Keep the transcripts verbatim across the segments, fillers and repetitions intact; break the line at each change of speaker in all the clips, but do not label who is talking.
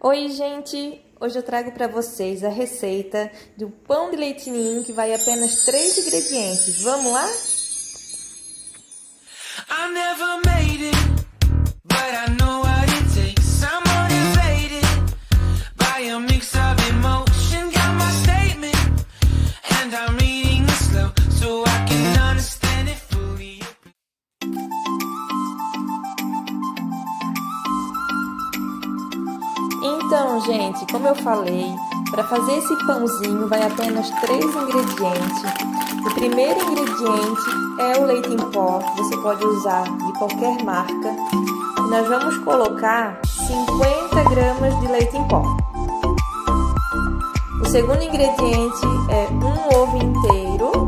Oi, gente! Hoje eu trago para vocês a receita do pão de leite ninho que vai apenas três ingredientes. Vamos lá? I never made it, but I know what it takes. I'm motivated by a mix of emotion. Got my statement and I'm reading it slow so I can understand it fully. Então, gente, como eu falei, para fazer esse pãozinho vai apenas três ingredientes. O primeiro ingrediente é o leite em pó, você pode usar de qualquer marca. Nós vamos colocar cinquenta gramas de leite em pó. O segundo ingrediente é um ovo inteiro.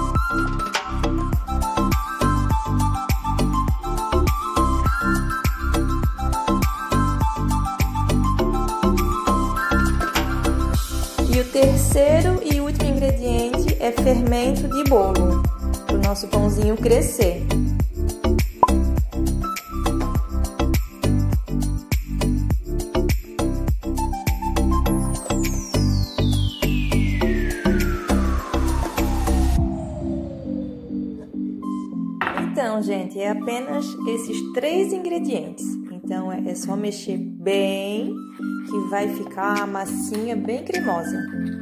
E o terceiro e último ingrediente é fermento de bolo, para o nosso pãozinho crescer. Então, gente, é apenas esses três ingredientes. Então, é só mexer bem, que vai ficar a massinha bem cremosa.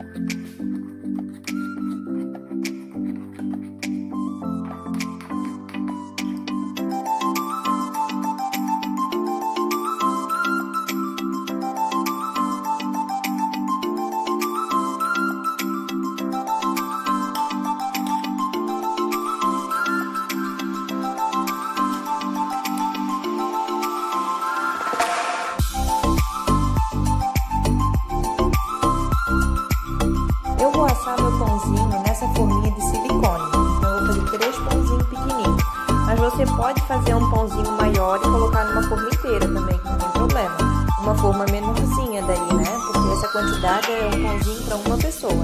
Eu vou assar meu pãozinho nessa forminha de silicone, então eu vou fazer três pãozinhos pequenininhos. Mas você pode fazer um pãozinho maior e colocar numa forma inteira também, que não tem problema. Uma forma menorzinha daí, né? Porque essa quantidade é um pãozinho para uma pessoa.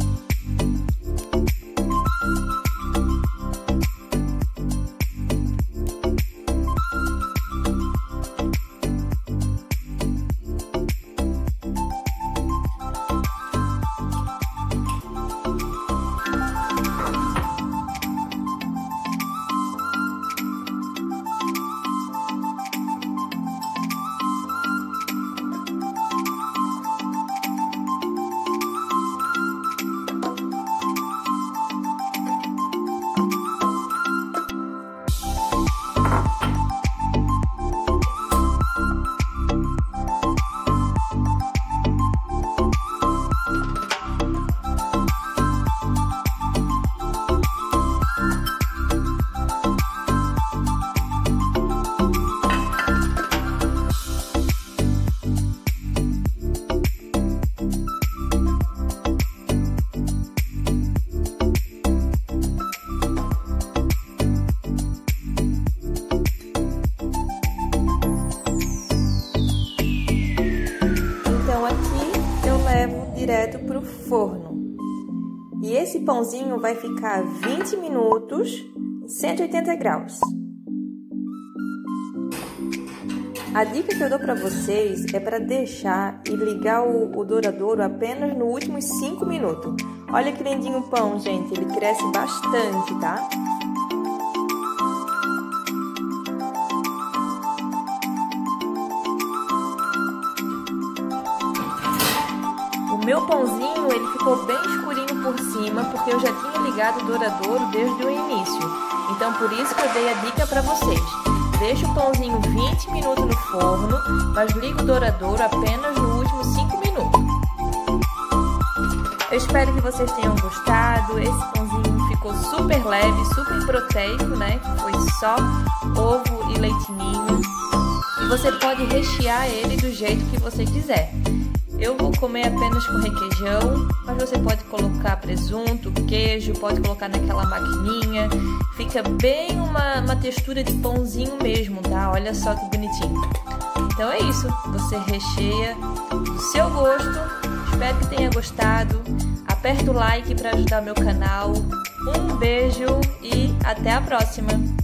Levo direto para o forno. E esse pãozinho vai ficar vinte minutos em cento e oitenta graus. A dica que eu dou para vocês é para deixar e ligar o, o douradouro apenas nos últimos cinco minutos. Olha que lindinho o pão, gente, ele cresce bastante, tá? O meu pãozinho, ele ficou bem escurinho por cima, porque eu já tinha ligado o douradouro desde o início. Então, por isso que eu dei a dica para vocês. Deixa o pãozinho vinte minutos no forno, mas liga o douradouro apenas nos últimos cinco minutos. Eu espero que vocês tenham gostado. Esse pãozinho ficou super leve, super proteico, né? Que foi só ovo e leite ninho. E você pode rechear ele do jeito que você quiser. Eu vou comer apenas com requeijão, mas você pode colocar presunto, queijo, pode colocar naquela maquininha. Fica bem uma, uma textura de pãozinho mesmo, tá? Olha só que bonitinho. Então é isso, você recheia do seu gosto. Espero que tenha gostado. Aperta o like para ajudar meu canal. Um beijo e até a próxima!